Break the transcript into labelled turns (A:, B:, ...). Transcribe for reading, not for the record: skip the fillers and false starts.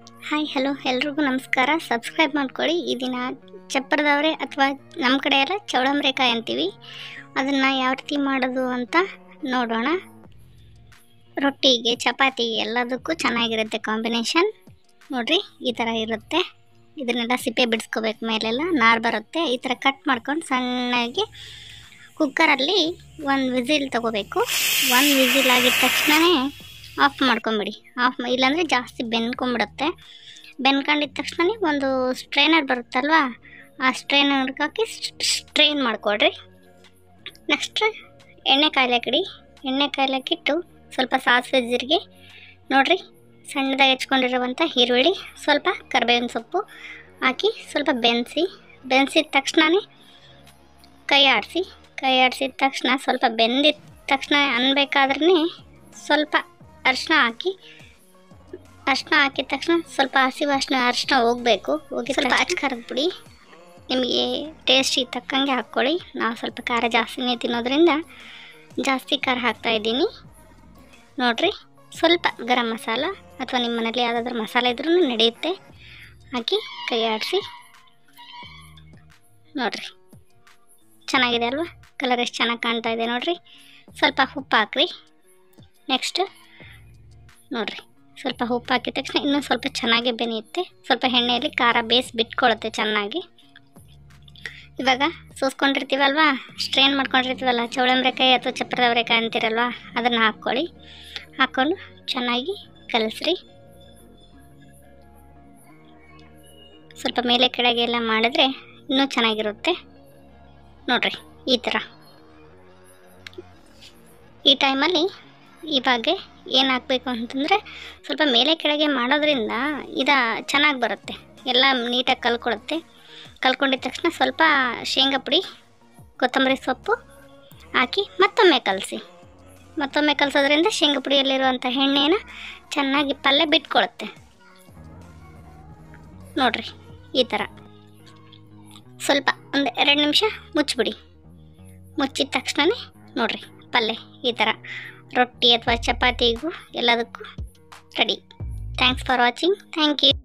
A: Hi hello ಎಲ್ರಿಗೂ ನಮಸ್ಕಾರ. Subscribe ಮಾಡ್ಕೊಳ್ಳಿ. ಈ ದಿನ ಚಪ್ಪರದವರೆ ಅಥವಾ ನಮ್ಮ ಕಡೆ ಎಲ್ಲ ಚೌಡಂಬ್ರೆಕಾಯಿ ಅಂತೀವಿ. ಅದನ್ನು ಯಾವ ರೀತಿ ಮಾಡೋದು ಅಂತ ನೋಡೋಣ. ರೊಟ್ಟಿಗೆ, ಚಪಾತಿಗೆ ಎಲ್ಲದಕ್ಕೂ ಚೆನ್ನಾಗಿರುತ್ತೆ ಕಾಂಬಿನೇಷನ್. ನೋಡಿರಿ, ಈ ಥರ ಇರುತ್ತೆ. ಇದನ್ನೆಲ್ಲ ಸಿಪ್ಪೆ ಬಿಡಿಸ್ಕೋಬೇಕು, ಮೇಲೆಲ್ಲ ನಾರು ಬರುತ್ತೆ. ಈ ಥರ ಕಟ್ ಮಾಡ್ಕೊಂಡು ಸಣ್ಣಗೆ ಕುಕ್ಕರಲ್ಲಿ ಒಂದು ವಿಸಿಲ್ ತೊಗೋಬೇಕು. ಒಂದು ವಿಸಿಲ್ ಆಗಿದ ತಕ್ಷಣವೇ ಆಫ್ ಮಾಡ್ಕೊಂಬಿಡಿ. ಇಲ್ಲಾಂದರೆ ಜಾಸ್ತಿ ಬೆಂದ್ಕೊಂಬಿಡುತ್ತೆ. ಬೆಂದ್ಕೊಂಡಿದ್ದ ತಕ್ಷಣ ಒಂದು ಸ್ಟ್ರೈನರ್ ಬರುತ್ತಲ್ವ, ಆ ಸ್ಟ್ರೈನರ್ಗೆ ಹಾಕಿ ಸ್ಟ್ರೈನ್ ಮಾಡಿಕೊಡ್ರಿ. ನೆಕ್ಸ್ಟ್ ಎಣ್ಣೆ ಕಾಯ್ಲಿಕ್ಕಿಡಿ. ಎಣ್ಣೆ ಕಾಯ್ಲಿಕ್ಕಿಟ್ಟು ಸ್ವಲ್ಪ ಸಾಸಿವೆ ಜೀರಿಗೆ, ನೋಡಿರಿ ಸಣ್ಣದಾಗಿ ಹೆಚ್ಕೊಂಡಿರುವಂಥ ಈರುಳ್ಳಿ, ಸ್ವಲ್ಪ ಕರಿಬೇವಿನ ಸೊಪ್ಪು ಹಾಕಿ ಸ್ವಲ್ಪ ಬೆನ್ಸಿದ ತಕ್ಷಣವೇ ಕೈ ಆಡಿಸಿದ ತಕ್ಷಣ ಸ್ವಲ್ಪ ಬೆಂದಿದ ತಕ್ಷಣ ಅನ್ಬೇಕಾದ್ರೇ ಸ್ವಲ್ಪ ಅರಿಶಿನ ಹಾಕಿದ ತಕ್ಷಣ ಸ್ವಲ್ಪ ಹಸಿ ವಾಸನೆ ಅರಿಶಿನ ಹೋಗಬೇಕು. ಹೋಗಿ ಸ್ವಲ್ಪ ಕರೆದ್ಬಿಡಿ. ನಿಮಗೆ ಟೇಸ್ಟಿಗೆ ತಕ್ಕಂಗೆ ಹಾಕ್ಕೊಳ್ಳಿ. ನಾವು ಸ್ವಲ್ಪ ಖಾರ ಜಾಸ್ತಿನೇ ತಿನ್ನೋದ್ರಿಂದ ಜಾಸ್ತಿ ಖಾರ ಹಾಕ್ತಾಯಿದ್ದೀನಿ. ನೋಡಿರಿ, ಸ್ವಲ್ಪ ಗರಂ ಮಸಾಲ ಅಥವಾ ನಿಮ್ಮ ಮನೇಲಿ ಯಾವುದಾದ್ರೂ ಮಸಾಲೆ ಇದ್ರೂ ನಡೆಯುತ್ತೆ, ಹಾಕಿ ಕೈ ಆಡಿಸಿ. ನೋಡಿರಿ, ಚೆನ್ನಾಗಿದೆ ಅಲ್ವಾ? ಕಲರ್ ಎಷ್ಟು ಚೆನ್ನಾಗಿ ಕಾಣ್ತಾ ಇದೆ ನೋಡಿರಿ. ಸ್ವಲ್ಪ ಉಪ್ಪು ಹಾಕ್ರಿ. ನೆಕ್ಸ್ಟ್ ನೋಡಿರಿ, ಸ್ವಲ್ಪ ಉಪ್ಪು ಹಾಕಿದ ತಕ್ಷಣ ಇನ್ನೂ ಸ್ವಲ್ಪ ಚೆನ್ನಾಗಿ ಬೆನೆಯುತ್ತೆ. ಸ್ವಲ್ಪ ಎಣ್ಣೆಯಲ್ಲಿ ಖಾರ ಬೇಯಿಸಿ ಬಿಟ್ಕೊಳ್ಳುತ್ತೆ ಚೆನ್ನಾಗಿ. ಇವಾಗ ಸೋಸ್ಕೊಂಡಿರ್ತೀವಲ್ವ, ಸ್ಟ್ರೈನ್ ಮಾಡ್ಕೊಂಡಿರ್ತೀವಲ್ಲ, ಚೌಡಂಬ್ರೆಕಾಯಿ ಅಥವಾ ಚಪ್ಪರದವರೆಕಾಯಿ ಅಂತೀರಲ್ವ, ಅದನ್ನು ಹಾಕ್ಕೊಂಡು ಚೆನ್ನಾಗಿ ಕಲಸ್ರಿ. ಸ್ವಲ್ಪ ಮೇಲೆ ಕೆಳಗೆ ಎಲ್ಲ ಮಾಡಿದ್ರೆ ಇನ್ನೂ ಚೆನ್ನಾಗಿರುತ್ತೆ. ನೋಡಿರಿ, ಈ ಥರ. ಈ ಟೈಮಲ್ಲಿ ಇವಾಗ ಏನು ಹಾಕಬೇಕು ಅಂತಂದರೆ, ಸ್ವಲ್ಪ ಮೇಲೆ ಕೆಳಗೆ ಮಾಡೋದ್ರಿಂದ ಚೆನ್ನಾಗಿ ಬರುತ್ತೆ, ಎಲ್ಲ ನೀಟಾಗಿ ಕಲ್ಕೊಂಡಿದ್ದ ತಕ್ಷಣ ಸ್ವಲ್ಪ ಶೇಂಗಾ ಪುಡಿ, ಕೊತ್ತಂಬರಿ ಸೊಪ್ಪು ಹಾಕಿ ಮತ್ತೊಮ್ಮೆ ಕಲಸೋದ್ರಿಂದ ಶೇಂಗಾ ಪುಡಿಯಲ್ಲಿರುವಂಥ ಎಣ್ಣೆನ ಚೆನ್ನಾಗಿ ಪಲ್ಯ ಬಿಟ್ಕೊಳ್ಳುತ್ತೆ. ನೋಡಿರಿ, ಈ ಥರ ಸ್ವಲ್ಪ ಒಂದು 2 ನಿಮಿಷ ಮುಚ್ಚಿಬಿಡಿ. ಮುಚ್ಚಿದ ತಕ್ಷಣ ನೋಡಿರಿ, ಪಲ್ಯ ಈ ಥರ ರೊಟ್ಟಿ ಅಥವಾ ಚಪಾತಿಗೂ ಎಲ್ಲದಕ್ಕೂ ready. Thanks for watching. Thank you.